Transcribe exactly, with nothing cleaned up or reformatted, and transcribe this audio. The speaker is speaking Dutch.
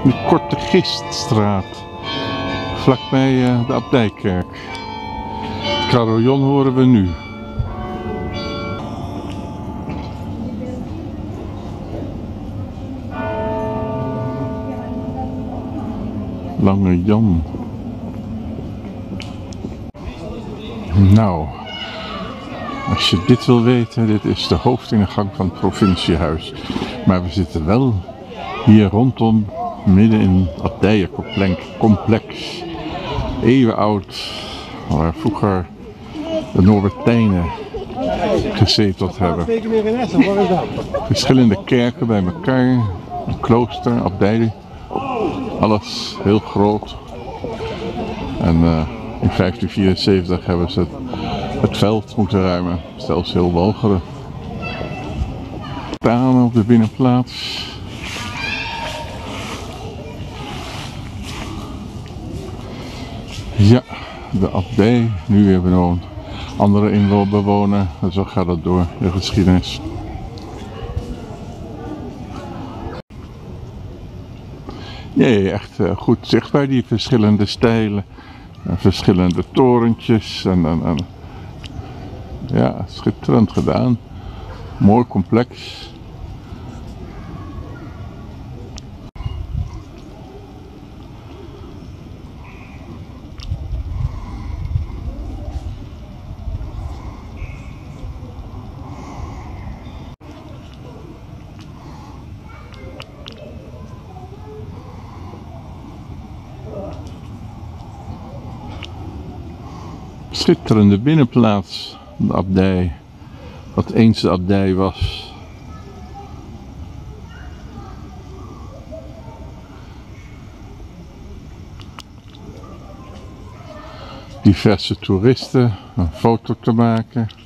De Korte Giststraat, vlakbij uh, de Abdijkerk. Het carillon horen we nu. Lange Jan. Nou, als je dit wil weten, dit is de hoofdingang van het provinciehuis. Maar we zitten wel hier rondom, midden in het abdijencomplex. Eeuwenoud, waar vroeger de Norbertijnen gezeteld hebben. Verschillende kerken bij elkaar, een klooster, abdij, alles heel groot. En uh, in vijftien vierenzeventig hebben ze het, het veld moeten ruimen, zelfs heel Walcheren. Staan op de binnenplaats. Ja, de abdij, nu weer bewoond. Andere inwoner, en zo gaat het door, de geschiedenis. Nee, echt uh, goed zichtbaar, die verschillende stijlen, en verschillende torentjes en, en, en ja, schitterend gedaan. Mooi complex. Schitterende binnenplaats, de abdij, wat eens de abdij was. Diverse toeristen, een foto te maken.